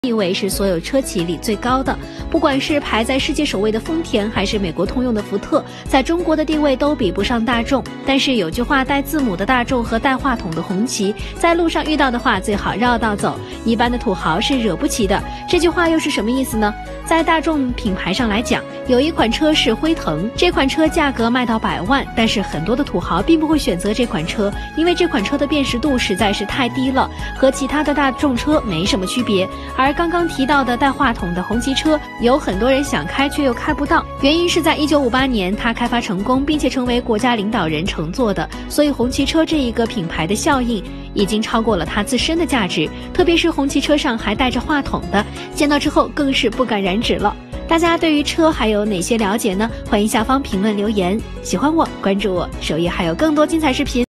地位是所有车企里最高的，不管是排在世界首位的丰田，还是美国通用的福特，在中国的地位都比不上大众。但是有句话，带字母的大众和带话筒的红旗，在路上遇到的话最好绕道走，一般的土豪是惹不起的。这句话又是什么意思呢？在大众品牌上来讲，有一款车是辉腾，这款车价格卖到100万，但是很多的土豪并不会选择这款车，因为这款车的辨识度实在是太低了，和其他的大众车没什么区别。而刚刚提到的带话筒的红旗车，有很多人想开却又开不到，原因是在1958年它开发成功，并且成为国家领导人乘坐的，所以红旗车这一个品牌的效应已经超过了它自身的价值，特别是红旗车上还带着话筒的，见到之后更是不敢染指了。大家对于车还有哪些了解呢？欢迎下方评论留言。喜欢我，关注我，首页还有更多精彩视频。